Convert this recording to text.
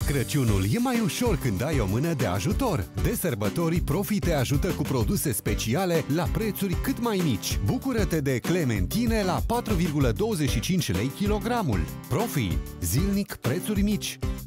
Crăciunul e mai ușor când ai o mână de ajutor. De sărbători, Profi te ajută cu produse speciale la prețuri cât mai mici. Bucură-te de clementine la 4,25 lei kilogramul. Profi, zilnic prețuri mici.